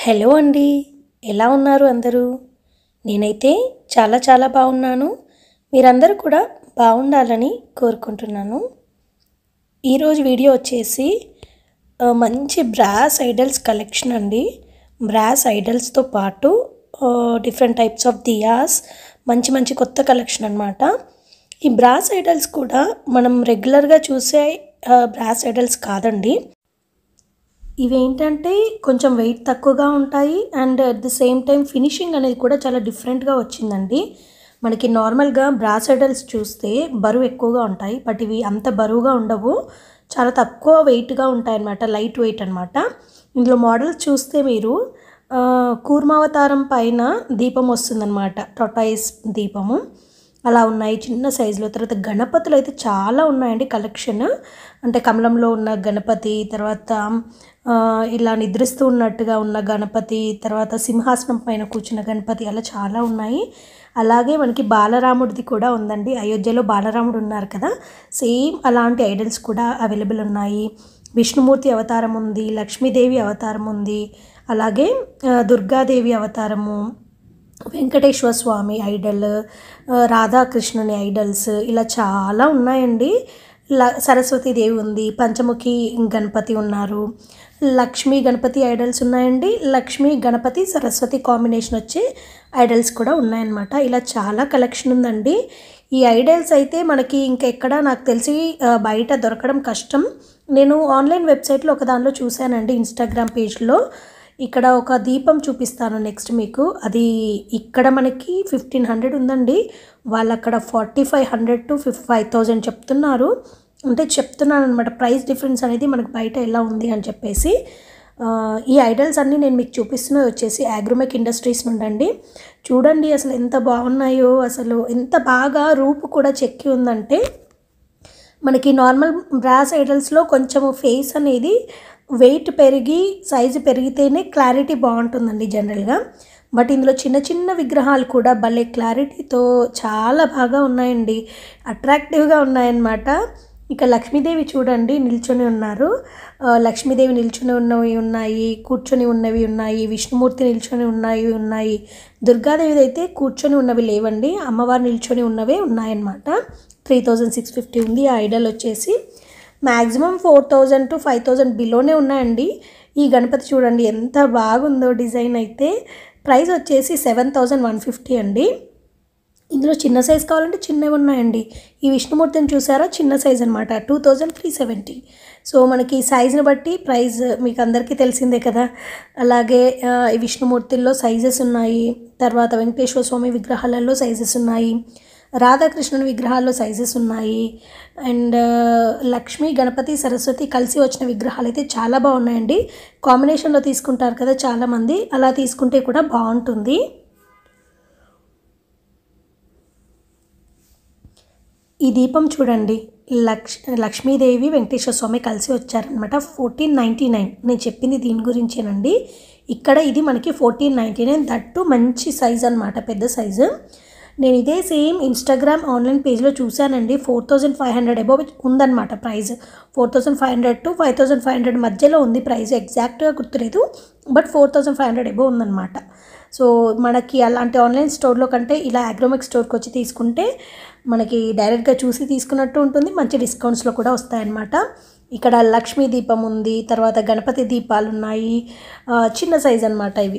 Hello అండి, ఎలా ఉన్నారు అందరూ? నేనైతే చాలా బాగున్నాను. మీరందరూ కూడా బాగుండాలని కోరుకుంటున్నాను. ఈరోజు వీడియో వచ్చేసి మంచి బ్రాస్ ఐడల్స్ కలెక్షన్ అండి. బ్రాస్ ఐడల్స్తో పాటు డిఫరెంట్ టైప్స్ ఆఫ్ దియాస్, మంచి కొత్త కలెక్షన్ అన్నమాట. ఈ బ్రాస్ ఐడల్స్ కూడా మనం రెగ్యులర్గా చూసే బ్రాస్ ఐడల్స్ కాదండి. ఇవేంటంటే కొంచెం వెయిట్ తక్కువగా ఉంటాయి and at the same time finishing అనేది కూడా చాలా డిఫరెంట్గా వచ్చిందండి. మనకి నార్మల్గా బ్రాస్ ఐడల్స్ చూస్తే బరువు ఎక్కువగా ఉంటాయి, బట్ ఇవి అంత బరువుగా ఉండవు, చాలా తక్కువ వెయిట్గా ఉంటాయి అన్నమాట, లైట్ వెయిట్ అనమాట. ఇందులో మోడల్స్ చూస్తే మీరు కూర్మావతారం పైన దీపం వస్తుందన్నమాట, టొటైస్ దీపము అలా ఉన్నాయి చిన్న సైజులో. తర్వాత గణపతులు అయితే చాలా ఉన్నాయండి కలెక్షన్. అంటే కమలంలో ఉన్న గణపతి, తర్వాత ఇలా నిద్రిస్తూ ఉన్నట్టుగా ఉన్న గణపతి, తర్వాత సింహాసనం పైన కూర్చున్న గణపతి, అలా చాలా ఉన్నాయి. అలాగే మనకి బాలరాముడిది కూడా ఉందండి, అయోధ్యలో బాలరాముడు ఉన్నారు కదా, సేమ్ అలాంటి ఐడల్స్ కూడా అవైలబుల్ ఉన్నాయి. విష్ణుమూర్తి అవతారం ఉంది, లక్ష్మీదేవి అవతారం ఉంది, అలాగే దుర్గాదేవి అవతారము, వెంకటేశ్వర స్వామి ఐడల్, రాధాకృష్ణుని ఐడల్స్, ఇలా చాలా ఉన్నాయండి. సరస్వతీదేవి ఉంది, పంచముఖి గణపతి ఉన్నారు, లక్ష్మీ గణపతి ఐడల్స్ ఉన్నాయండి, లక్ష్మీ గణపతి సరస్వతి కాంబినేషన్ వచ్చే ఐడల్స్ కూడా ఉన్నాయన్నమాట. ఇలా చాలా కలెక్షన్ ఉందండి. ఈ ఐడల్స్ అయితే మనకి ఇంకెక్కడ నాకు తెలిసి బయట దొరకడం కష్టం. నేను ఆన్లైన్ వెబ్సైట్లో ఒక దానిలో చూశానండి, ఇన్స్టాగ్రామ్ పేజ్లో. ఇక్కడ ఒక దీపం చూపిస్తాను నెక్స్ట్ మీకు. అది ఇక్కడ మనకి 1500 ఉందండి, వాళ్ళు అక్కడ 4500 to 5000 చెప్తున్నారు. అంటే చెప్తున్నాను అనమాట, ప్రైస్ డిఫరెన్స్ అనేది మనకు బయట ఎలా ఉంది అని చెప్పేసి. ఈ ఐడల్స్ అన్నీ నేను మీకు చూపిస్తున్నది వచ్చేసి అగ్రోమెక్ ఇండస్ట్రీస్ నుండి. చూడండి అసలు ఎంత బాగున్నాయో, అసలు ఎంత బాగా రూపు కూడా చెక్కి ఉందంటే. మనకి నార్మల్ బ్రాస్ ఐడల్స్లో కొంచెము ఫేస్ అనేది వెయిట్ పెరిగి సైజు పెరిగితేనే క్లారిటీ బాగుంటుందండి జనరల్గా, బట్ ఇందులో చిన్న విగ్రహాలు కూడా భలే క్లారిటీతో చాలా బాగా ఉన్నాయండి, అట్రాక్టివ్గా ఉన్నాయన్నమాట. ఇక లక్ష్మీదేవి చూడండి నిల్చొని ఉన్నారు, లక్ష్మీదేవి నిల్చొని ఉన్నవి ఉన్నాయి, కూర్చొని ఉన్నవి ఉన్నాయి, విష్ణుమూర్తి నిల్చొని ఉన్నాయి. దుర్గాదేవి అయితే కూర్చొని ఉన్నవి లేవండి, అమ్మవారు నిల్చొని ఉన్నవే ఉన్నాయన్నమాట. 3650 ఉంది ఆ ఐడల్ వచ్చేసి. మ్యాక్సిమం 4000 to 5000 బిలోనే ఉన్నాయండి. ఈ గణపతి చూడండి ఎంత బాగుందో డిజైన్ అయితే. ప్రైస్ వచ్చేసి 7150 అండి. ఇందులో చిన్న సైజ్ కావాలంటే చిన్నవి ఉన్నాయండి. ఈ విష్ణుమూర్తిని చూసారా, చిన్న సైజ్ అనమాట, 2370. సో మనకి సైజుని బట్టి ప్రైస్ మీకు అందరికీ తెలిసిందే కదా. అలాగే ఈ విష్ణుమూర్తుల్లో సైజెస్ ఉన్నాయి, తర్వాత వెంకటేశ్వర స్వామి విగ్రహాలలో సైజెస్ ఉన్నాయి, రాధాకృష్ణుని విగ్రహాల్లో సైజెస్ ఉన్నాయి, అండ్ లక్ష్మీ గణపతి సరస్వతి కలిసి వచ్చిన విగ్రహాలు అయితే చాలా బాగున్నాయండి. కాంబినేషన్లో తీసుకుంటారు కదా చాలామంది, అలా తీసుకుంటే కూడా బాగుంటుంది. ఈ దీపం చూడండి, లక్ష్మీదేవి వెంకటేశ్వర స్వామి కలిసి వచ్చారనమాట. 1499 నేను చెప్పింది దీని గురించేనండి. ఇక్కడ ఇది మనకి 1499, దట్టు మంచి సైజ్ అనమాట, పెద్ద సైజు. నేను ఇదే సేమ్ ఇన్స్టాగ్రామ్ ఆన్లైన్ పేజ్లో చూశానండి. 4500 అబోవ్ ఉందన్నమాట ప్రైస్. 4500 to 5500 మధ్యలో ఉంది ప్రైస్, ఎగ్జాక్ట్గా గుర్తులేదు, బట్ 4500 అబోవ్ ఉందన్నమాట. సో మనకి అలాంటి ఆన్లైన్ స్టోర్లో కంటే ఇలా అగ్రోమెక్ స్టోర్కి వచ్చి తీసుకుంటే మనకి డైరెక్ట్గా చూసి తీసుకున్నట్టు ఉంటుంది, మంచి డిస్కౌంట్స్లో కూడా వస్తాయన్నమాట. ఇక్కడ లక్ష్మీ దీపం ఉంది, తర్వాత గణపతి దీపాలు ఉన్నాయి, చిన్న సైజ్ అనమాట. ఇవి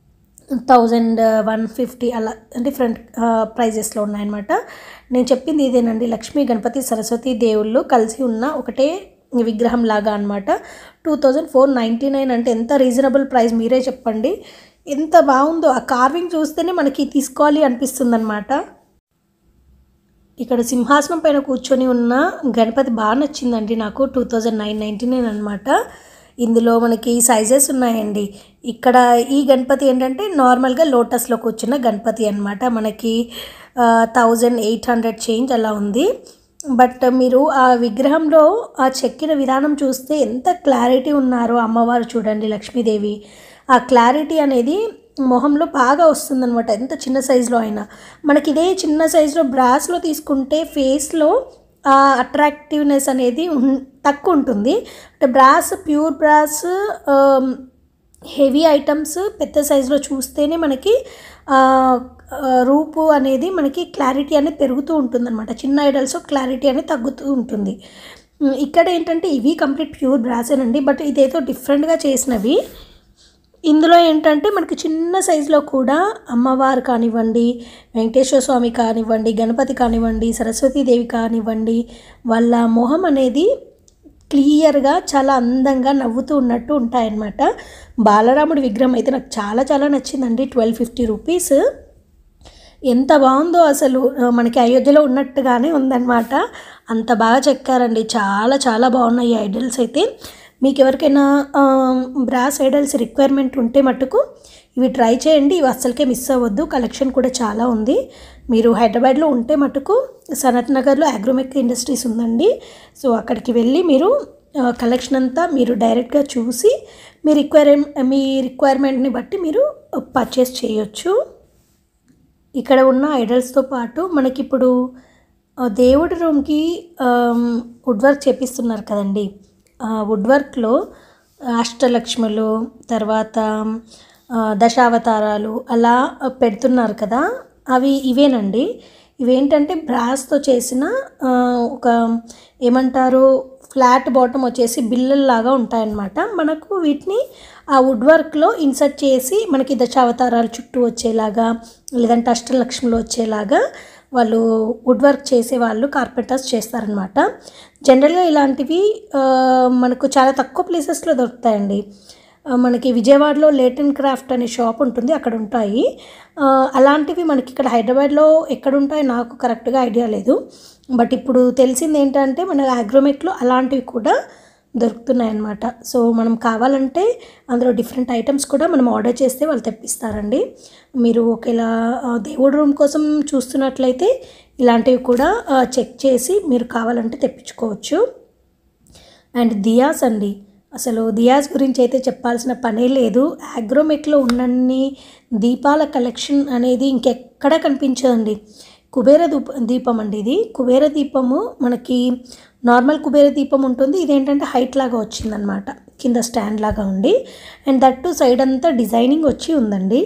1150 అలా డిఫరెంట్ ప్రైజెస్లో ఉన్నాయన్నమాట. నేను చెప్పింది ఇదేనండి, లక్ష్మీ గణపతి సరస్వతి దేవుళ్ళు కలిసి ఉన్న ఒకటే విగ్రహం లాగా అనమాట. 2499 అంటే ఎంత రీజనబుల్ ప్రైస్, మీరే చెప్పండి. ఎంత బాగుందో, ఆ కార్వింగ్ చూస్తేనే మనకి తీసుకోవాలి అనిపిస్తుంది అనమాట. ఇక్కడ సింహాసనం పైన కూర్చొని ఉన్న గణపతి బాగా నచ్చిందండి నాకు, 2999 అనమాట. ఇందులో మనకి సైజెస్ ఉన్నాయండి. ఇక్కడ ఈ గణపతి ఏంటంటే నార్మల్గా లోటస్లో కూర్చున్న గణపతి అనమాట, మనకి 1800 చేంజ్ అలా ఉంది. బట్ మీరు ఆ విగ్రహంలో ఆ చెక్కిన విధానం చూస్తే ఎంత క్లారిటీ ఉన్నారో అమ్మవారు చూడండి, లక్ష్మీదేవి. ఆ క్లారిటీ అనేది మొహంలో బాగా వస్తుందన్నమాట, ఎంత చిన్న సైజులో అయినా. మనకి ఇదే చిన్న సైజులో బ్రాస్లో తీసుకుంటే ఫేస్లో అట్రాక్టివ్నెస్ అనేది తక్కువ ఉంటుంది. అంటే brass, pure brass heavy items పెద్ద సైజులో చూస్తేనే మనకి రూపు అనేది మనకి క్లారిటీ అనేది పెరుగుతూ ఉంటుందన్నమాట. చిన్న ఐడల్స్ క్లారిటీ అనేది తగ్గుతూ ఉంటుంది. ఇక్కడ ఏంటంటే ఇవి కంప్లీట్ ప్యూర్ బ్రాసేనండి, బట్ ఇదేదో డిఫరెంట్గా చేసినవి. ఇందులో ఏంటంటే మనకి చిన్న సైజులో కూడా అమ్మవారు కానివ్వండి, వెంకటేశ్వర స్వామి కానివ్వండి, గణపతి కానివ్వండి, సరస్వతీదేవి కానివ్వండి, వాళ్ళ మొహం అనేది క్లియర్గా చాలా అందంగా నవ్వుతూ ఉన్నట్టు ఉంటాయన్నమాట. బాలరాముడి విగ్రహం అయితే నాకు చాలా చాలా నచ్చిందండి. 1250 రూపీస్. ఎంత బాగుందో అసలు, మనకి అయోధ్యలో ఉన్నట్టుగానే ఉందన్నమాట. అంత బాగా చెక్కారండి. చాలా చాలా బాగున్నాయి ఐడల్స్ అయితే. మీకు ఎవరికైనా బ్రాస్ ఐడల్స్ రిక్వైర్మెంట్ ఉంటే మటుకు ఇవి ట్రై చేయండి. ఇవి అస్సలకే మిస్ అవ్వద్దు. కలెక్షన్ కూడా చాలా ఉంది. మీరు హైదరాబాద్లో ఉంటే మటుకు సనత్ నగర్లో అగ్రోమెక్ ఇండస్ట్రీస్ ఉందండి. సో అక్కడికి వెళ్ళి మీరు కలెక్షన్ అంతా మీరు డైరెక్ట్గా చూసి మీ రిక్వైర్మెంట్ని బట్టి మీరు పర్చేస్ చేయొచ్చు. ఇక్కడ ఉన్న ఐడల్స్తో పాటు మనకిప్పుడు దేవుడి రూమ్కి వుడ్ వర్క్ చేపిస్తున్నారు కదండి. వుడ్ వర్క్లో అష్టలక్ష్ములు, తర్వాత దశావతారాలు అలా పెడుతున్నారు కదా, అవి ఇవేనండి. ఇవేంటంటే బ్రాస్తో చేసిన ఒక ఏమంటారు ఫ్లాట్ బాటమ్ వచ్చేసి బిల్లల్లాగా ఉంటాయన్నమాట. మనకు వీటిని ఆ వుడ్ వర్క్లో ఇన్సర్ట్ చేసి మనకి దశావతారాలు చుట్టూ వచ్చేలాగా, లేదంటే అష్టలక్ష్ములు వచ్చేలాగా వాళ్ళు వుడ్ వర్క్ చేసే వాళ్ళు కార్పెంటర్స్ చేస్తారనమాట. జనరల్గా ఇలాంటివి మనకు చాలా తక్కువ ప్లేసెస్లో దొరుకుతాయండి. మనకి విజయవాడలో లేట్ అండ్ క్రాఫ్ట్ అనే షాప్ ఉంటుంది, అక్కడ ఉంటాయి. అలాంటివి మనకి ఇక్కడ హైదరాబాద్లో ఎక్కడ ఉంటాయో నాకు కరెక్ట్గా ఐడియా లేదు. బట్ ఇప్పుడు తెలిసింది ఏంటంటే మన అగ్రోమెక్లో అలాంటివి కూడా దొరుకుతున్నాయి అన్నమాట. సో మనం కావాలంటే అందులో డిఫరెంట్ ఐటమ్స్ కూడా మనం ఆర్డర్ చేస్తే వాళ్ళు తెప్పిస్తారండి. మీరు ఒకవేళ దేవుడి రూమ్ కోసం చూస్తున్నట్లయితే ఇలాంటివి కూడా చెక్ చేసి మీరు కావాలంటే తెప్పించుకోవచ్చు. అండ్ దియాస్ అండి, అసలు దియాస్ గురించి అయితే చెప్పాల్సిన పనే లేదు. అగ్రోమెక్లో ఉన్నన్ని దీపాల కలెక్షన్ అనేది ఇంకెక్కడ కనిపించదండి. కుబేర దీపం అండి ఇది. కుబేర దీపము మనకి నార్మల్ కుబేర దీపం ఉంటుంది, ఇదేంటంటే హైట్ లాగా వచ్చిందనమాట, కింద స్టాండ్ లాగా ఉండి. అండ్ దట్టు సైడ్ అంతా డిజైనింగ్ వచ్చి ఉందండి.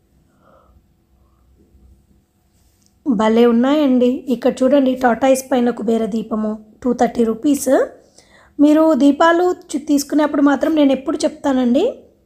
భలే ఉన్నాయండి. ఇక్కడ చూడండి, టాటాయిస్ పైన కుబేర దీపము 230 రూపీస్. మీరు దీపాలు తీసుకునేప్పుడు మాత్రం నేను ఎప్పుడు చెప్తానండి,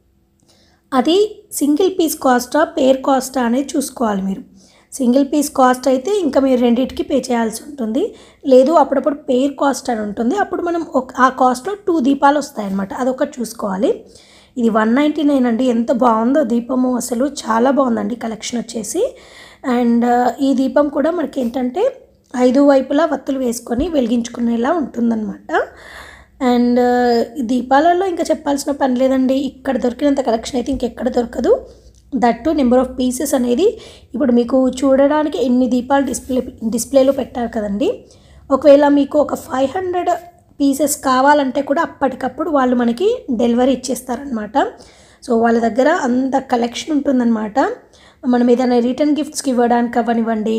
అది సింగిల్ పీస్ కాస్టా పేర్ కాస్టా అనేది చూసుకోవాలి. మీరు సింగిల్ పీస్ కాస్ట్ అయితే ఇంకా మీరు రెండింటికి పే చేయాల్సి ఉంటుంది. లేదు అప్పుడప్పుడు పేర్ కాస్ట్ అని ఉంటుంది, అప్పుడు మనం ఆ కాస్ట్లో 2 దీపాలు వస్తాయన్నమాట, అదొకటి చూసుకోవాలి. ఇది 199 అండి. ఎంత బాగుందో దీపము, అసలు చాలా బాగుందండి కలెక్షన్ వచ్చేసి. అండ్ ఈ దీపం కూడా మనకి ఏంటంటే 5 వైపులా వత్తులు వేసుకొని వెలిగించుకునేలా ఉంటుందన్నమాట. అండ్ దీపాలలో ఇంకా చెప్పాల్సిన పని లేదండి. ఇక్కడ దొరికినంత కలెక్షన్ అయితే ఇంకెక్కడ దొరకదు. దట్టు నెంబర్ ఆఫ్ పీసెస్ అనేది ఇప్పుడు మీకు చూడడానికి ఎన్ని దీపాలు డిస్ప్లేలో పెట్టారు కదండి. ఒకవేళ మీకు ఒక 500 పీసెస్ కావాలంటే కూడా అప్పటికప్పుడు వాళ్ళు మనకి డెలివరీ ఇచ్చేస్తారనమాట. సో వాళ్ళ దగ్గర అంత కలెక్షన్ ఉంటుందన్నమాట. మనం ఏదైనా రిటర్న్ గిఫ్ట్స్కి ఇవ్వడానికి అవ్వనివ్వండి,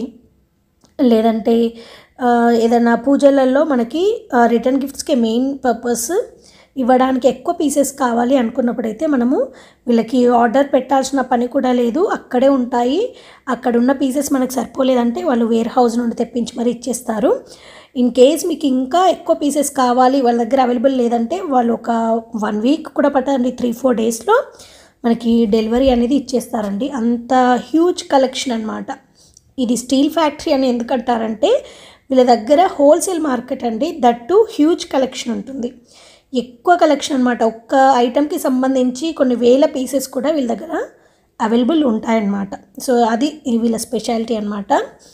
లేదంటే ఏదైనా పూజలలో మనకి రిటర్న్ గిఫ్ట్స్కి మెయిన్ పర్పస్ ఇవ్వడానికి ఎక్కువ పీసెస్ కావాలి అనుకున్నప్పుడైతే మనము వీళ్ళకి ఆర్డర్ పెట్టాల్సిన పని కూడా లేదు, అక్కడే ఉంటాయి. అక్కడ ఉన్న పీసెస్ మనకు సరిపోలేదంటే వాళ్ళు వేర్ హౌస్ నుండి తెప్పించి మరి ఇచ్చేస్తారు. ఇన్ కేస్ మీకు ఇంకా ఎక్కువ పీసెస్ కావాలి, వాళ్ళ దగ్గర అవైలబుల్ లేదంటే వాళ్ళు ఒక 1 వీక్ కూడా పట్టండి, 3-4 డేస్లో మనకి డెలివరీ అనేది ఇచ్చేస్తారండి. అంత హ్యూజ్ కలెక్షన్ అనమాట. ఇది స్టీల్ ఫ్యాక్టరీ అని ఎందుకంటారంటే వీళ్ళ దగ్గర హోల్సేల్ మార్కెట్ అండి, దట్టు హ్యూజ్ కలెక్షన్ ఉంటుంది, ఎక్కువ కలెక్షన్ అనమాట. ఒక్క ఐటెంకి సంబంధించి కొన్ని వేల పీసెస్ కూడా వీళ్ళ దగ్గర అవైలబుల్ ఉంటాయన్నమాట. సో అది వీళ్ళ స్పెషాలిటీ అనమాట.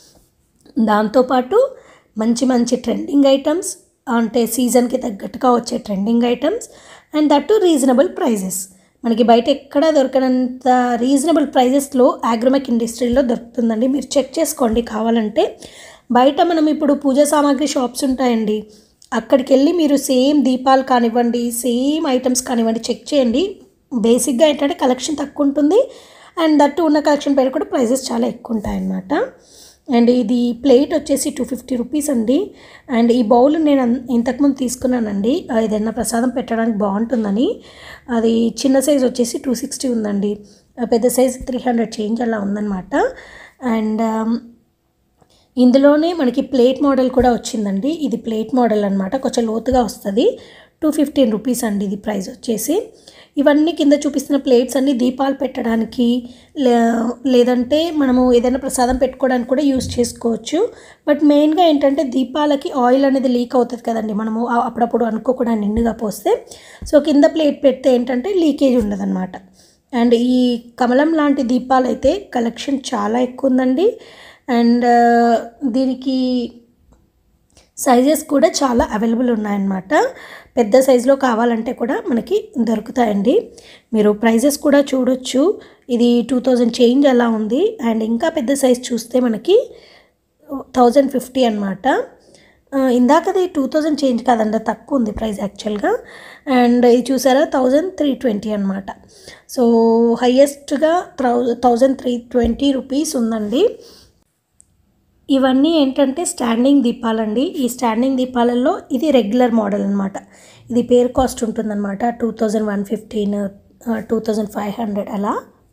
దాంతోపాటు మంచి మంచి ట్రెండింగ్ ఐటమ్స్, అంటే సీజన్కి తగ్గట్టుగా వచ్చే trending items, and that reasonable prices. మనకి బయట ఎక్కడ దొరకనంత రీజనబుల్ ప్రైజెస్లో అగ్రోమెక్ ఇండస్ట్రీలో దొరుకుతుందండి. మీరు చెక్ చేసుకోండి కావాలంటే. బయట మనం ఇప్పుడు పూజా సామాగ్రి షాప్స్ ఉంటాయండి, అక్కడికి వెళ్ళి మీరు సేమ్ దీపాలు కానివ్వండి, సేమ్ ఐటమ్స్ కానివ్వండి చెక్ చేయండి. బేసిక్గా ఏంటంటే కలెక్షన్ తక్కువ ఉంటుంది, అండ్ దట్టు ఉన్న కలెక్షన్ పైన కూడా ప్రైజెస్ చాలా ఎక్కువ ఉంటాయన్నమాట. అండ్ ఇది ప్లేట్ వచ్చేసి 250 రూపీస్ అండి. అండ్ ఈ బౌల్ నేను ఇంతకుముందు తీసుకున్నానండి, ఏదైనా ప్రసాదం పెట్టడానికి బాగుంటుందని. అది చిన్న సైజ్ వచ్చేసి 260 ఉందండి, పెద్ద సైజ్ 300 చేంజ్ అలా ఉందన్నమాట. అండ్ ఇందులోనే మనకి ప్లేట్ మోడల్ కూడా వచ్చిందండి. ఇది ప్లేట్ మోడల్ అనమాట, కొంచెం లోతుగా వస్తుంది. 215 రూపీస్ అండి ఇది ప్రైస్ వచ్చేసి. ఇవన్నీ కింద చూపిస్తున్న ప్లేట్స్ అన్నీ దీపాలు పెట్టడానికి లేదంటే మనము ఏదైనా ప్రసాదం పెట్టుకోవడానికి కూడా యూస్ చేసుకోవచ్చు. బట్ మెయిన్గా ఏంటంటే దీపాలకి ఆయిల్ అనేది లీక్ అవుతుంది కదండి, మనము అప్పుడప్పుడు అనుకోకుండా నిండుగా పోస్తే. సో కింద ప్లేట్ పెడితే ఏంటంటే లీకేజ్ ఉండదన్నమాట. అండ్ ఈ కమలం లాంటి దీపాలు అయితే కలెక్షన్ చాలా ఎక్కువ ఉందండి. అండ్ దీనికి సైజెస్ కూడా చాలా అవైలబుల్ ఉన్నాయన్నమాట. పెద్ద సైజులో కావాలంటే కూడా మనకి దొరుకుతాయండి. మీరు ప్రైజెస్ కూడా చూడొచ్చు. ఇది 2000 చేంజ్ అలా ఉంది. అండ్ ఇంకా పెద్ద సైజ్ చూస్తే మనకి 1050 అనమాట. ఇందాకది 2000 చేంజ్ కాదండి, తక్కువ ఉంది ప్రైస్ యాక్చువల్గా. అండ్ ఇది చూసారా 1320 అనమాట. సో హైయెస్ట్గా 1320 రూపీస్ ఉందండి. ఇవన్నీ ఏంటంటే స్టాండింగ్ దీపాలండి. ఈ స్టాండింగ్ దీపాలలో ఇది రెగ్యులర్ మోడల్ అనమాట. ఇది పేర్ కాస్ట్ ఉంటుందన్నమాట, 2115, 2500 అలా.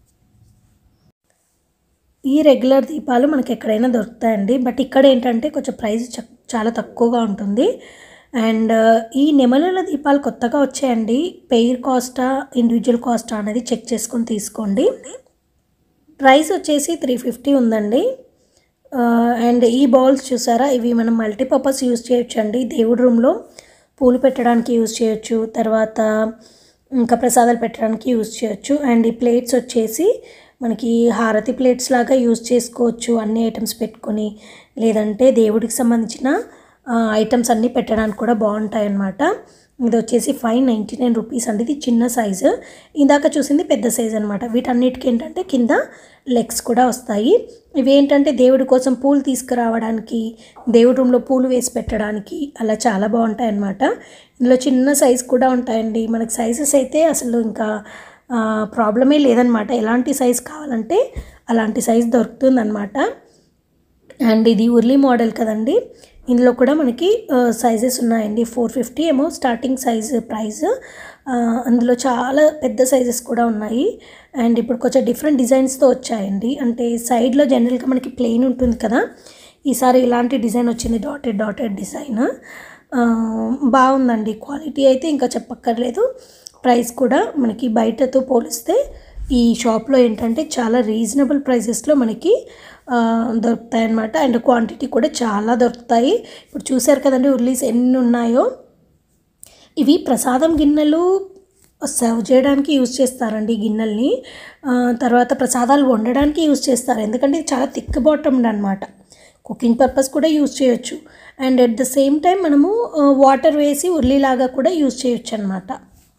ఈ రెగ్యులర్ దీపాలు మనకి ఎక్కడైనా దొరుకుతాయండి. బట్ ఇక్కడ ఏంటంటే కొంచెం ప్రైస్ చాలా తక్కువగా ఉంటుంది. అండ్ ఈ నెమలుల దీపాలు కొత్తగా వచ్చాయండి. పెయిర్ కాస్టా ఇండివిజువల్ కాస్టా అనేది చెక్ చేసుకొని తీసుకోండి. ప్రైస్ వచ్చేసి 350 ఉందండి. అండ్ ఈ బౌల్స్ చూసారా, ఇవి మనం మల్టీపర్పస్ యూజ్ చేయొచ్చు అండి. దేవుడి రూమ్లో పూలు పెట్టడానికి యూజ్ చేయొచ్చు, తర్వాత ఇంకా ప్రసాదాలు పెట్టడానికి యూజ్ చేయొచ్చు. అండ్ ఈ ప్లేట్స్ వచ్చేసి మనకి హారతి ప్లేట్స్ లాగా యూజ్ చేసుకోవచ్చు, అన్ని ఐటమ్స్ పెట్టుకొని. లేదంటే దేవుడికి సంబంధించిన ఐటమ్స్ అన్నీ పెట్టడానికి కూడా బాగుంటాయి అన్నమాట. ఇది వచ్చేసి 599 రూపీస్ అండి. ఇది చిన్న సైజు. ఇందాక చూసింది పెద్ద సైజు అనమాట. వీటన్నిటికీ ఏంటంటే కింద లెగ్స్ కూడా వస్తాయి. ఇవి ఏంటంటే దేవుడి కోసం పూలు తీసుకురావడానికి, దేవుడి రూమ్లో పూలు వేసి పెట్టడానికి అలా చాలా బాగుంటాయి అన్నమాట. ఇందులో చిన్న సైజు కూడా ఉంటాయండి. మనకి సైజెస్ అయితే అసలు ఇంకా ప్రాబ్లమే లేదనమాట. ఎలాంటి సైజు కావాలంటే అలాంటి సైజు దొరుకుతుందన్నమాట. అండ్ ఇది ఉర్లీ మోడల్ కదండి, ఇందులో కూడా మనకి సైజెస్ ఉన్నాయండి. 450 ఏమో స్టార్టింగ్ సైజు ప్రైస్. అందులో చాలా పెద్ద సైజెస్ కూడా ఉన్నాయి. అండ్ ఇప్పుడు కొంచెం డిఫరెంట్ డిజైన్స్తో వచ్చాయండి. అంటే సైడ్లో జనరల్గా మనకి ప్లెయిన్ ఉంటుంది కదా, ఈసారి ఇలాంటి డిజైన్ వచ్చింది, డాటెడ్ డిజైన్. బాగుందండి. క్వాలిటీ అయితే ఇంకా చెప్పక్కర్లేదు. ప్రైస్ కూడా మనకి బయటతో పోలిస్తే ఈ షాప్లో ఏంటంటే చాలా రీజనబుల్ ప్రైసెస్లో మనకి దొరుకుతాయి అన్నమాట. అండ్ క్వాంటిటీ కూడా చాలా దొరుకుతాయి. ఇప్పుడు చూసారు కదండి ఉర్లీస్ ఎన్ని ఉన్నాయో. ఇవి ప్రసాదం గిన్నెలు సర్వ్ చేయడానికి యూజ్ చేస్తారండి ఈ గిన్నెల్ని. తర్వాత ప్రసాదాలు వండడానికి యూజ్ చేస్తారు, ఎందుకంటే ఇది చాలా థిక్ బాటమ్డ్ అనమాట. కుకింగ్ పర్పస్ కూడా యూజ్ చేయొచ్చు. And at the same time మనము వాటర్ వేసి ఉర్లీలాగా కూడా యూజ్ చేయొచ్చు అనమాట.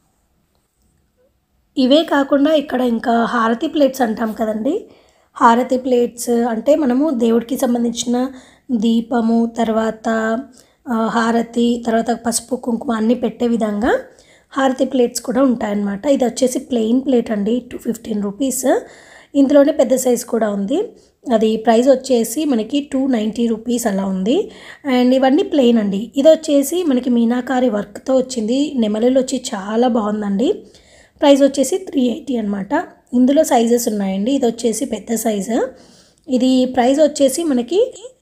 ఇవే కాకుండా ఇక్కడ ఇంకా హారతి ప్లేట్స్ అంటాం కదండి. హారతి ప్లేట్స్ అంటే మనము దేవుడికి సంబంధించిన దీపము, తర్వాత హారతి, తర్వాత పసుపు కుంకుమ అన్నీ పెట్టే విధంగా హారతి ప్లేట్స్ కూడా ఉంటాయన్నమాట. ఇది వచ్చేసి ప్లెయిన్ ప్లేట్ అండి, 215 రూపీస్. ఇందులోనే పెద్ద సైజ్ కూడా ఉంది. అది ప్రైస్ వచ్చేసి మనకి 290 రూపీస్ అలా ఉంది. అండ్ ఇవన్నీ ప్లెయిన్ అండి. ఇది వచ్చేసి మనకి మీనాకారి వర్క్తో వచ్చింది. నెమలిలో వచ్చి చాలా బాగుందండి. ప్రైస్ వచ్చేసి 380 అనమాట. ఇందులో సైజెస్ ఉన్నాయండి. ఇది వచ్చేసి పెద్ద సైజు. ఇది ప్రైస్ వచ్చేసి మనకి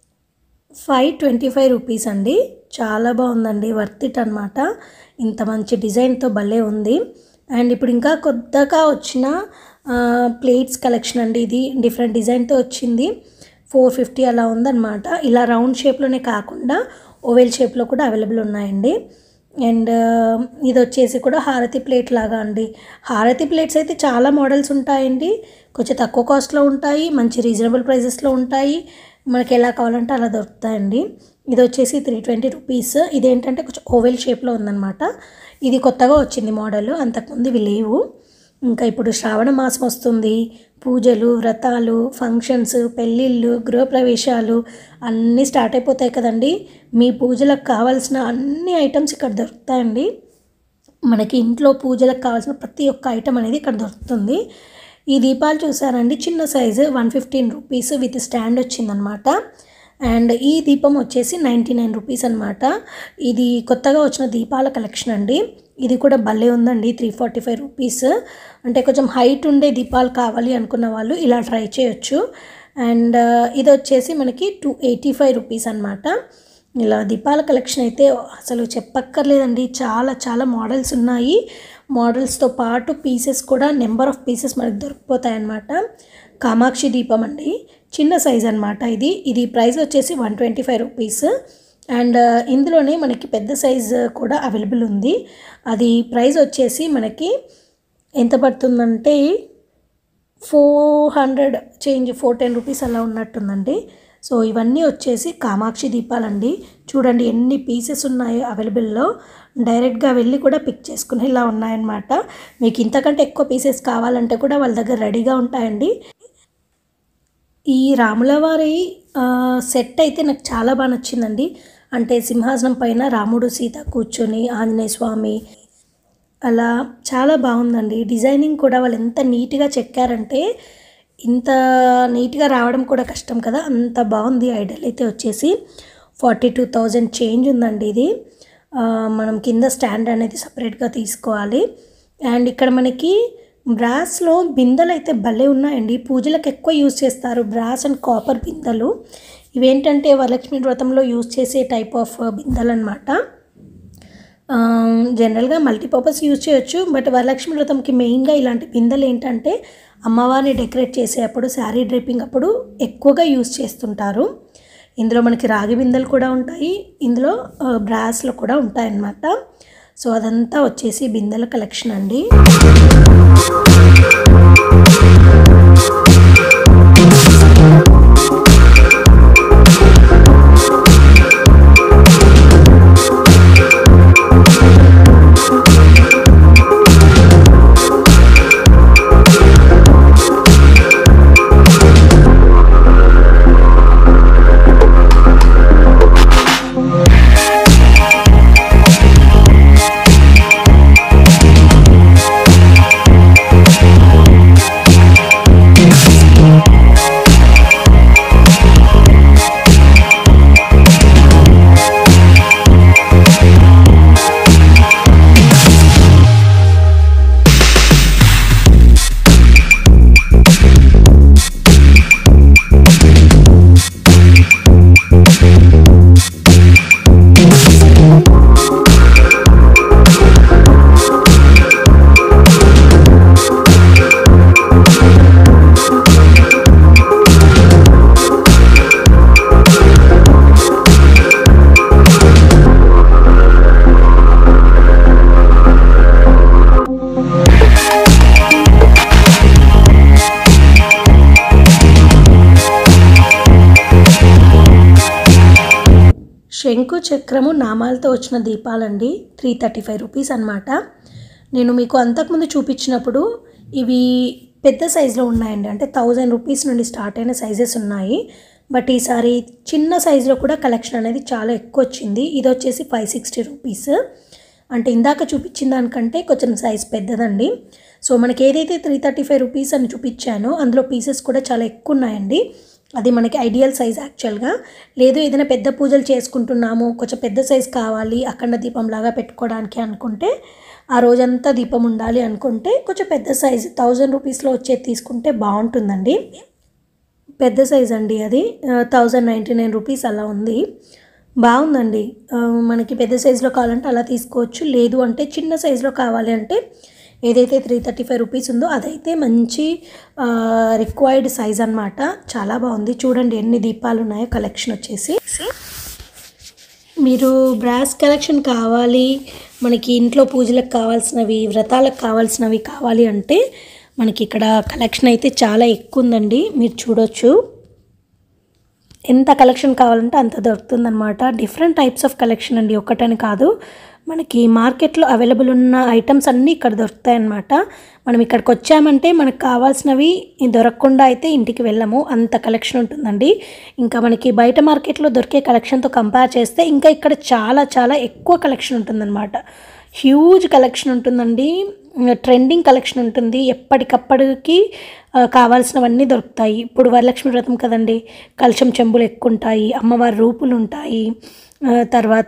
525 రూపీస్ అండి. చాలా బాగుందండి, వర్త్ ఇట్ అనమాట. ఇంత మంచి డిజైన్తో భలే ఉంది. అండ్ ఇప్పుడు ఇంకా కొత్తగా వచ్చిన ప్లేట్స్ కలెక్షన్ అండి. ఇది డిఫరెంట్ డిజైన్తో వచ్చింది. 450 అలా ఉందన్నమాట. ఇలా రౌండ్ షేప్లోనే కాకుండా ఓవెల్ షేప్లో కూడా అవైలబుల్ ఉన్నాయండి. అండ్ ఇది వచ్చేసి కూడా హారతి ప్లేట్ లాగా అండి. హారతి ప్లేట్స్ అయితే చాలా మోడల్స్ ఉంటాయండి. కొంచెం తక్కువ కాస్ట్లో ఉంటాయి, మంచి రీజనబుల్ ప్రైజెస్లో ఉంటాయి. మనకి ఎలా కావాలంటే అలా దొరుకుతాయండి. ఇది వచ్చేసి 320 రూపీస్. ఇదేంటంటే కొంచెం ఓవెల్ షేప్లో ఉందన్నమాట. ఇది కొత్తగా వచ్చింది మోడల్, అంతకుముందు ఇవి లేవు. ఇంకా ఇప్పుడు శ్రావణ మాసం వస్తుంది. పూజలు, వ్రతాలు, ఫంక్షన్స్, పెళ్ళిళ్ళు, గృహప్రవేశాలు అన్నీ స్టార్ట్ అయిపోతాయి కదండి. మీ పూజలకు కావాల్సిన అన్ని ఐటమ్స్ ఇక్కడ దొరుకుతాయండి. మనకి ఇంట్లో పూజలకు కావాల్సిన ప్రతి ఒక్క ఐటమ్ అనేది ఇక్కడ దొరుకుతుంది. ఈ దీపాలు చూసారండి, చిన్న సైజు 115 రూపీస్ విత్ స్టాండ్ వచ్చిందనమాట. అండ్ ఈ దీపం వచ్చేసి 99 రూపీస్ అనమాట. ఇది కొత్తగా వచ్చిన దీపాల కలెక్షన్ అండి. ఇది కూడా భలే ఉందండి, 345 రూపీస్. అంటే కొంచెం హైట్ ఉండే దీపాలు కావాలి అనుకున్న వాళ్ళు ఇలా ట్రై చేయొచ్చు. అండ్ ఇది వచ్చేసి మనకి 285 రూపీస్ అనమాట. ఇలా దీపాల కలెక్షన్ అయితే అసలు చెప్పక్కర్లేదండి, చాలా చాలా మోడల్స్ ఉన్నాయి. మోడల్స్తో పాటు పీసెస్ కూడా నెంబర్ ఆఫ్ పీసెస్ మనకు దొరికిపోతాయి అన్నమాట. కామాక్షి దీపం అండి, చిన్న సైజ్ అనమాట. ఇది ప్రైస్ వచ్చేసి 125 రూపీస్. అండ్ ఇందులోనే మనకి పెద్ద సైజ్ కూడా అవైలబుల్ ఉంది. అది ప్రైస్ వచ్చేసి మనకి ఎంత పడుతుందంటే 410 రూపీస్ అలా ఉన్నట్టుందండి. సో ఇవన్నీ వచ్చేసి కామాక్షి దీపాలండి. చూడండి ఎన్ని పీసెస్ ఉన్నాయో అవైలబుల్లో. డైరెక్ట్గా వెళ్ళి కూడా పిక్ చేసుకునేలా ఉన్నాయన్నమాట. మీకు ఇంతకంటే ఎక్కువ పీసెస్ కావాలంటే కూడా వాళ్ళ దగ్గర రెడీగా ఉంటాయండి. ఈ రాములవారి సెట్ అయితే నాకు చాలా బాగా నచ్చిందండి. అంటే సింహాసనం పైన రాముడు సీత కూర్చొని, ఆంజనేయ స్వామి అలా చాలా బాగుందండి. డిజైనింగ్ కూడా వాళ్ళు ఎంత నీట్గా చెక్కారంటే, ఇంత నీట్గా రావడం కూడా కష్టం కదా, అంత బాగుంది. ఐడల్ అయితే వచ్చేసి 42,000 చేంజ్ ఉందండి. ఇది మనం కింద స్టాండ్ అనేది సపరేట్గా తీసుకోవాలి. అండ్ ఇక్కడ మనకి బ్రాస్లో బిందెలు అయితే భలే ఉన్నాయండి. పూజలకు ఎక్కువ యూజ్ చేస్తారు బ్రాస్ అండ్ కాపర్ బిందెలు. ఇవేంటంటే వరలక్ష్మి వ్రతంలో యూజ్ చేసే టైప్ ఆఫ్ బిందెలు అనమాట. జనరల్గా మల్టీపర్పస్ యూజ్ చేయొచ్చు, బట్ వరలక్ష్మి వ్రతంకి మెయిన్గా ఇలాంటి బిందెలు ఏంటంటే అమ్మవారిని డెకరేట్ చేసేటప్పుడు, శారీ డ్రైపింగ్ అప్పుడు ఎక్కువగా యూజ్ చేస్తుంటారు. ఇందులో మనకి రాగి బిందెలు కూడా ఉంటాయి, ఇందులో బ్రాస్లో కూడా ఉంటాయన్నమాట. సో అదంతా వచ్చేసి బిందెల కలెక్షన్ అండి. శంకు చక్రము నామాలతో వచ్చిన దీపాలండి, 335 రూపీస్ అనమాట. నేను మీకు అంతకుముందు చూపించినప్పుడు ఇవి పెద్ద సైజులో ఉన్నాయండి. అంటే 1000 రూపీస్ నుండి స్టార్ట్ అయిన సైజెస్ ఉన్నాయి. బట్ ఈసారి చిన్న సైజులో కూడా కలెక్షన్ అనేది చాలా ఎక్కువ వచ్చింది. ఇది వచ్చేసి 560 రూపీస్. అంటే ఇందాక చూపించిన దానికంటే కొంచెం సైజ్ పెద్దదండి. సో మనకి ఏదైతే 335 రూపీస్ అని చూపించానో అందులో పీసెస్ కూడా చాలా ఎక్కువ ఉన్నాయండి. అది మనకి ఐడియల్ సైజ్ యాక్చువల్గా. లేదు ఏదైనా పెద్ద పూజలు చేసుకుంటున్నాము, కొంచెం పెద్ద సైజ్ కావాలి అఖండ దీపం లాగా పెట్టుకోవడానికి అనుకుంటే, ఆ రోజంతా దీపం ఉండాలి అనుకుంటే కొంచెం పెద్ద సైజు 1000 రూపీస్లో వచ్చేది తీసుకుంటే బాగుంటుందండి. పెద్ద సైజ్ అండి, అది 1099 రూపీస్ అలా ఉంది. బాగుందండి. మనకి పెద్ద సైజులో కావాలంటే అలా తీసుకోవచ్చు. లేదు అంటే చిన్న సైజులో కావాలి అంటే ఏదైతే 335 రూపీస్ ఉందో అదైతే మంచి రిక్వైర్డ్ సైజ్ అనమాట. చాలా బాగుంది. చూడండి ఎన్ని దీపాలు ఉన్నాయో కలెక్షన్ వచ్చేసి. మీరు బ్రాస్ కలెక్షన్ కావాలి, మనకి ఇంట్లో పూజలకు కావాల్సినవి, వ్రతాలకు కావాల్సినవి కావాలి అంటే మనకి ఇక్కడ కలెక్షన్ అయితే చాలా ఎక్కువ ఉందండి. మీరు చూడొచ్చు ఎంత కలెక్షన్ కావాలంటే అంత దొరుకుతుందన్నమాట. డిఫరెంట్ టైప్స్ ఆఫ్ కలెక్షన్ అండి, ఒక్కటని కాదు. మనకి మార్కెట్లో అవైలబుల్ ఉన్న ఐటమ్స్ అన్నీ ఇక్కడ దొరుకుతాయి అన్నమాట. మనం ఇక్కడికి వచ్చామంటే మనకు కావాల్సినవి దొరకకుండా అయితే ఇంటికి వెళ్ళము, అంత కలెక్షన్ ఉంటుందండి. ఇంకా మనకి బయట మార్కెట్లో దొరికే కలెక్షన్తో కంపేర్ చేస్తే ఇంకా ఇక్కడ చాలా చాలా ఎక్కువ కలెక్షన్ ఉంటుందన్నమాట. హ్యూజ్ కలెక్షన్ ఉంటుందండి. ట్రెండింగ్ కలెక్షన్ ఉంటుంది. ఎప్పటికప్పటికి కావాల్సినవన్నీ దొరుకుతాయి. ఇప్పుడు వరలక్ష్మి వ్రతం కదండి, కలశం చెంబులు ఎక్కువ ఉంటాయి, అమ్మవారి రూపులు ఉంటాయి, తర్వాత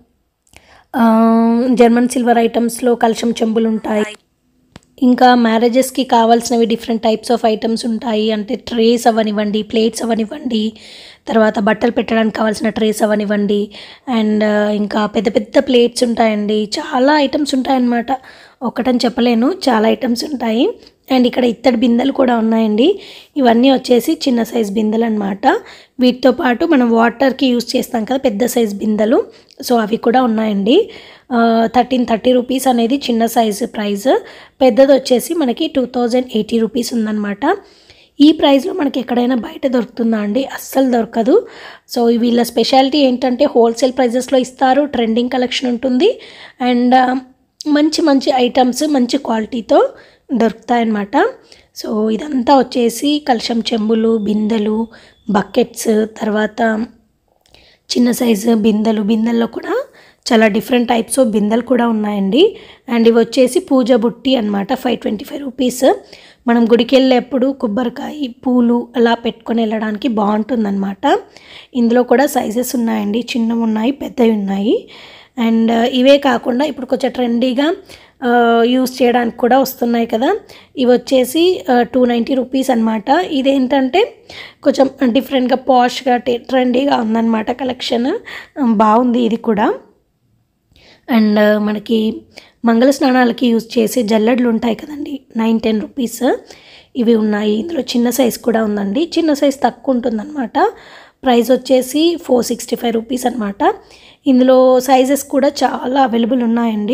జర్మన్ సిల్వర్ ఐటమ్స్లో కలశం చెంబులు ఉంటాయి. ఇంకా మ్యారేజెస్కి కావాల్సినవి డిఫరెంట్ టైప్స్ ఆఫ్ ఐటమ్స్ ఉంటాయి. అంటే ట్రేస్ అవనివ్వండి, ప్లేట్స్ అవనివ్వండి, తర్వాత బట్టలు పెట్టడానికి కావాల్సిన ట్రేస్ అవనివ్వండి, అండ్ ఇంకా పెద్ద పెద్ద ప్లేట్స్ ఉంటాయండి. చాలా ఐటమ్స్ ఉంటాయన్నమాట, ఒకటని చెప్పలేను, చాలా ఐటమ్స్ ఉంటాయి. అండ్ ఇక్కడ ఇత్తడి బిందెలు కూడా ఉన్నాయండి. ఇవన్నీ వచ్చేసి చిన్న సైజ్ బిందెలు అనమాట. వీటితో పాటు మనం వాటర్కి యూస్ చేస్తాం కదా పెద్ద సైజ్ బిందెలు, సో అవి కూడా ఉన్నాయండి. 1330 రూపీస్ అనేది చిన్న సైజు ప్రైస్, పెద్దది వచ్చేసి మనకి 2080 రూపీస్ ఉందన్నమాట. ఈ ప్రైస్లో మనకి ఎక్కడైనా బయట దొరుకుతుందా అండి? అస్సలు దొరకదు. సో వీళ్ళ స్పెషాలిటీ ఏంటంటే హోల్సేల్ ప్రైజెస్లో ఇస్తారు, ట్రెండింగ్ కలెక్షన్ ఉంటుంది, అండ్ మంచి మంచి ఐటమ్స్ మంచి క్వాలిటీతో దొరుకుతాయన్నమాట. సో ఇదంతా వచ్చేసి కలశం చెంబులు, బిందెలు, బకెట్స్, తర్వాత చిన్న సైజు బిందెల్లో కూడా చాలా డిఫరెంట్ టైప్స్ ఆఫ్ బిందెలు కూడా ఉన్నాయండి. అండ్ ఇవి వచ్చేసి పూజ బుట్టి అనమాట, 525 రూపీస్. మనం గుడికి వెళ్ళేప్పుడు కొబ్బరికాయ, పూలు అలా పెట్టుకొని వెళ్ళడానికి బాగుంటుందన్నమాట. ఇందులో కూడా సైజెస్ ఉన్నాయండి, చిన్నవి ఉన్నాయి, పెద్దవి ఉన్నాయి. అండ్ ఇవే కాకుండా ఇప్పుడు కొంచెం ట్రెండీగా యూస్ చేయడానికి కూడా వస్తున్నాయి కదా, ఇవి వచ్చేసి 290 రూపీస్ అనమాట. ఇదేంటంటే కొంచెం డిఫరెంట్గా పాష్గా ట్రెండీగా ఉందన్నమాట కలెక్షన్, బాగుంది ఇది కూడా. అండ్ మనకి మంగళ స్నానాలకి యూజ్ చేసే జల్లెడలు ఉంటాయి కదండి, 910 రూపీస్ ఇవి ఉన్నాయి. ఇందులో చిన్న సైజ్ కూడా ఉందండి, చిన్న సైజ్ తక్కువ ఉంటుందన్నమాట. ప్రైస్ వచ్చేసి 465 రూపీస్ అనమాట. ఇందులో సైజెస్ కూడా చాలా అవైలబుల్ ఉన్నాయండి.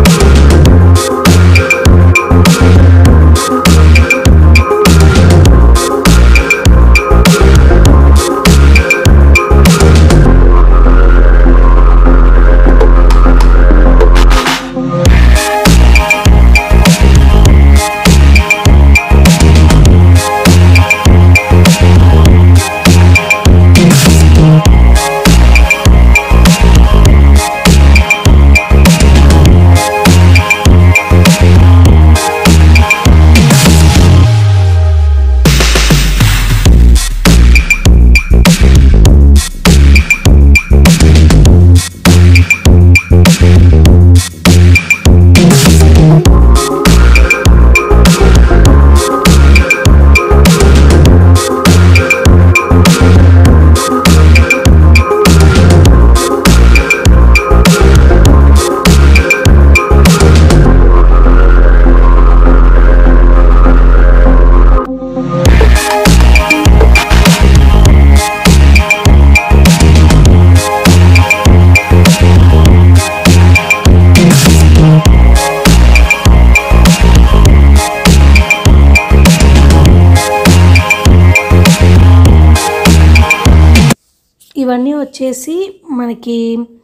ఇవన్నీ వచ్చేసి మనకి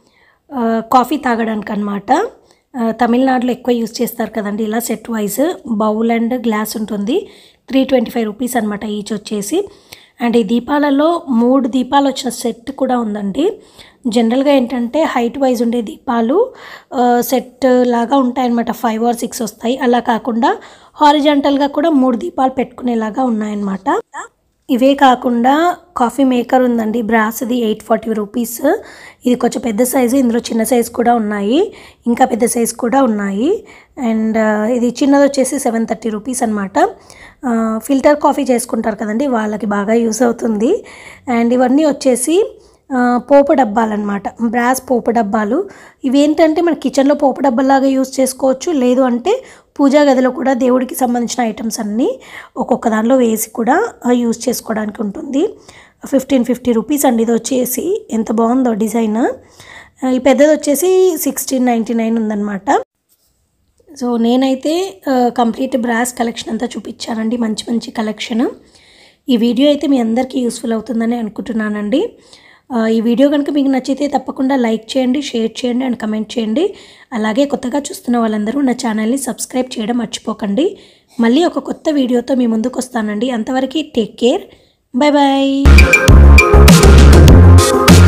కాఫీ తాగడానికి అనమాట. తమిళనాడులో ఎక్కువ యూజ్ చేస్తారు కదండి ఇలా set wise, bowl and glass ఉంటుంది. 325 రూపీస్ అనమాట ఈచ్ వచ్చేసి. అండ్ ఈ దీపాలలో 3 దీపాలు వచ్చిన సెట్ కూడా ఉందండి. జనరల్గా ఏంటంటే హైట్ వైజ్ ఉండే దీపాలు సెట్ లాగా ఉంటాయన్నమాట, 5 or 6 వస్తాయి. అలా కాకుండా హారిజాంటల్గా కూడా 3 దీపాలు పెట్టుకునేలాగా ఉన్నాయన్నమాట. ఇవే కాకుండా కాఫీ మేకర్ ఉందండి, బ్రాస్ది 840 రూపీస్. ఇది కొంచెం పెద్ద సైజు, ఇందులో చిన్న సైజు కూడా ఉన్నాయి, ఇంకా పెద్ద సైజు కూడా ఉన్నాయి. అండ్ ఇది చిన్నది వచ్చేసి 730 రూపీస్ అనమాట. ఫిల్టర్ కాఫీ చేసుకుంటారు కదండి, వాళ్ళకి బాగా యూస్ అవుతుంది. అండ్ ఇవన్నీ వచ్చేసి పోపు డబ్బాలు అనమాట, బ్రాస్ పోపు డబ్బాలు. ఇవేంటంటే మన కిచెన్లో పోపు డబ్బాలాగా యూస్ చేసుకోవచ్చు, లేదు అంటే పూజా గదిలో కూడా దేవుడికి సంబంధించిన ఐటమ్స్ అన్నీ ఒక్కొక్క దానిలో వేసి కూడా యూస్ చేసుకోవడానికి ఉంటుంది. 1550 రూపీస్ అండి. ఇది వచ్చేసి ఎంత బాగుందో డిజైన్. ఈ పెద్దది వచ్చేసి 1699 ఉందన్నమాట. సో నేనైతే కంప్లీట్ బ్రాస్ కలెక్షన్ అంతా చూపించానండి, మంచి మంచి కలెక్షన్. ఈ వీడియో అయితే మీ అందరికీ యూస్ఫుల్ అవుతుందని అనుకుంటున్నానండి. ఈ వీడియో కనుక మీకు నచ్చితే తప్పకుండా లైక్ చేయండి, షేర్ చేయండి అండ్ కమెంట్ చేయండి. అలాగే కొత్తగా చూస్తున్న వాళ్ళందరూ నా ఛానల్ని సబ్స్క్రైబ్ చేయడం మర్చిపోకండి. మళ్ళీ ఒక కొత్త వీడియోతో మీ ముందుకు వస్తానండి. అంతవరకు టేక్ కేర్, బాయ్ బాయ్.